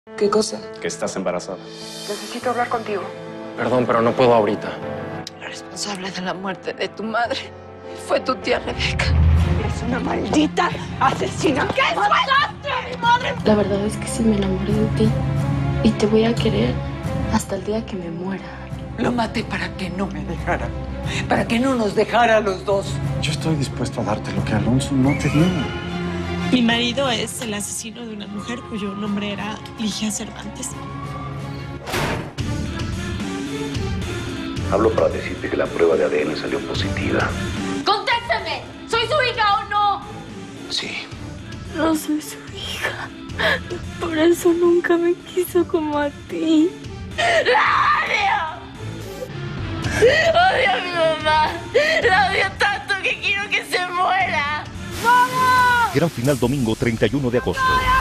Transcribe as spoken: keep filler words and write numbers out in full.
¿Qué cosa? Que estás embarazada. Necesito hablar contigo. Perdón, pero no puedo ahorita. La responsable de la muerte de tu madre fue tu tía Rebeca. Eres una maldita asesina. ¿Qué mataste a mi madre? La verdad es que sí me enamoré de ti y te voy a querer hasta el día que me muera. Lo maté para que no me dejara. Para que no nos dejara a los dos. Yo estoy dispuesto a darte lo que Alonso no te dio. Mi marido es el asesino de una mujer cuyo nombre era Ligia Cervantes. Hablo para decirte que la prueba de A D N salió positiva. ¡Contéstame! ¿Soy su hija o no? Sí. No soy su hija. Por eso nunca me quiso como a ti. ¡La odio! ¡Odio a mi mamá! ¡La odio tanto que quiero que se muera! ¡Vamos! Gran final domingo treinta y uno de agosto.